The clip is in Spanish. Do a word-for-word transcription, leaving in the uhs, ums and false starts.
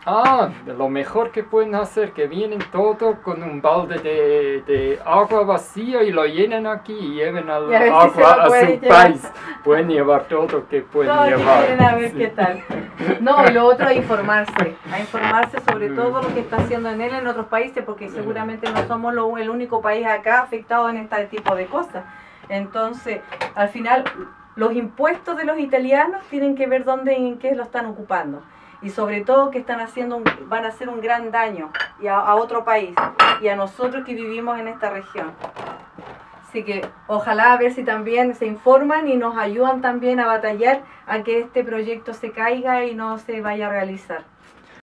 Ah, lo mejor que pueden hacer, que vienen todo con un balde de, de agua vacío y lo llenan aquí y lleven al Y a ver si se agua lo a pueden su llevar. país. Pueden llevar todo que pueden Todo que llevar. quieren a ver Sí. qué tal. No, y lo otro es informarse, a informarse sobre todo lo que está haciendo en él en otros países, porque seguramente no somos lo, el único país acá afectado en este tipo de cosas. Entonces, al final, los impuestos de los italianos tienen que ver dónde y en qué lo están ocupando. Y sobre todo que están haciendo un, van a hacer un gran daño y a, a otro país y a nosotros que vivimos en esta región. Así que ojalá a ver si también se informan y nos ayudan también a batallar a que este proyecto se caiga y no se vaya a realizar.